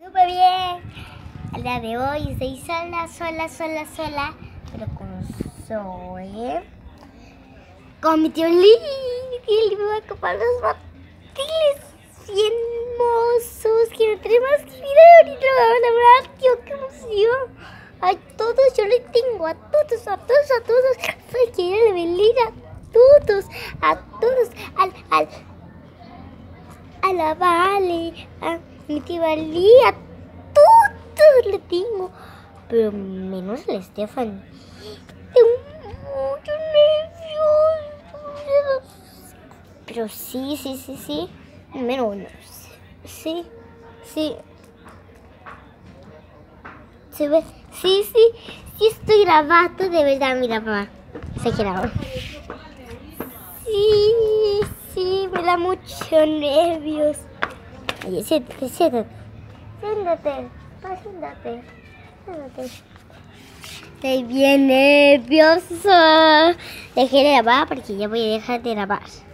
súper bien. Al día de hoy estoy sola, pero con Zoe. Con mi tío Lee, que me va a comprar los batiles bien hermosos que no tenemos que ir ahorita. La verdad, tío, qué emoción. A todos yo le tengo, a todos. Soy que le bendiga a todos, a la Vale, a mi tía Lee, a todos le tengo, pero menos a la Stephanie. Tengo muchos nervios. Pero sí. Menos, sí. ¿Se ve? Sí, estoy grabando, de verdad, mira, mamá. Se graba. Sí, me da mucho nervios. Oye, siéntate. Estoy bien nerviosa. Dejé de grabar porque ya voy a dejar de grabar.